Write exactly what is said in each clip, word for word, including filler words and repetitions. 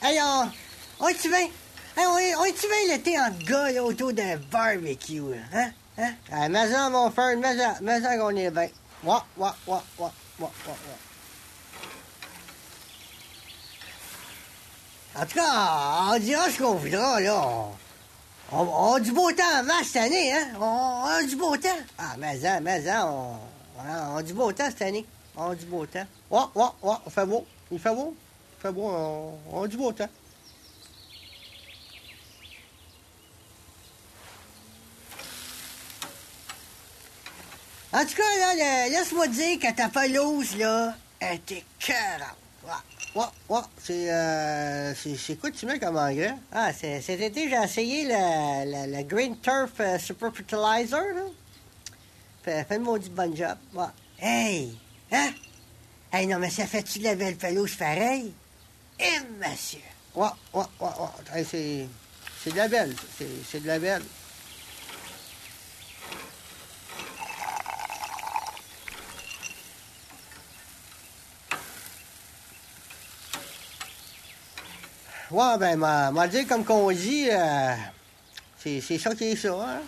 Hey, on... On est-tu bien? Hey, on est- on est-tu bien l'été entre gars, là, autour d'un barbecue, là? Hein? Hein? Ah, mais ça, mon frère, mais ça, mais ça qu'on est bien. Ouah, ouah, ouah, ouah, ouah, ouah, ouah. En tout cas, on dira ce qu'on voudra, là. On, on, on a du beau temps en masse cette année, hein? On, on a du beau temps. Ah, mais ça, mais ça, on, on a du beau temps cette année. On a du beau temps. Ouah, ouah, ouah, il fait beau. Il fait beau. Il fait beau, on, on a du beau temps. En tout cas, là, le- laisse-moi te dire que ta pelouse, là, elle était écœurante. Ouais, ouais, ouais. C'est, euh, c'est, c'est quoi tu mets comme engrais? Ah, c'est, cet été, j'ai essayé le, le, le Green Turf euh, Super Fertilizer, là. Fait, fait le maudit bon job. Ouais. Hey! Hein? Hey, non, mais ça fait-tu de la belle pelouse pareil? Eh, monsieur! Ouais, ouais, ouais, ouais. Hey, c'est, c'est de la belle, ça. c'est, c'est de la belle. Ouais, ben, m'a, m'a dit, comme qu'on dit, euh, c'est, c'est ça qui est ça, hein?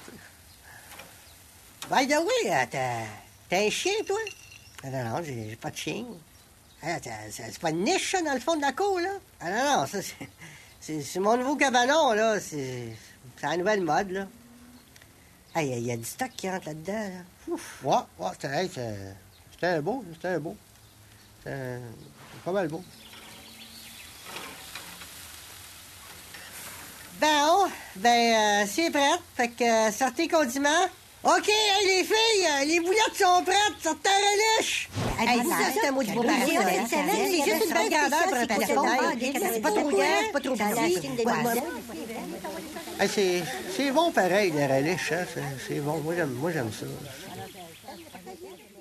By the way, euh, t'as, t'as un chien, toi? Ah non, non, j'ai, j'ai pas de chien. Ah, t'as- c'est, c'est pas une niche, ça, dans le fond de la cour, là? Ah non, non, ça, c'est, c'est, c'est mon nouveau cabanon, là. C'est, c'est la nouvelle mode, là. Ah, il y, a- y a du stock qui rentre là-dedans, là. Ouf. Ouais, ouais, c'était, hey, c'était, c'était un beau, c'était un beau. C'était un- pas mal beau. Ben, oh, ben, euh, c'est prêt. Fait que, euh, sortez condiments. OK, hey, les filles, euh, les boulettes sont prêtes. Sortez la reliche. Hey, dis ça, c'est un mot du beau pareil. C'est juste une belle grandeur pour un pâtisserie. C'est pas trop grand, c'est pas trop petit. Hey, c'est, c'est bon pareil, les relish, hein. C'est, c'est bon. Moi, j'aime, moi, j'aime ça.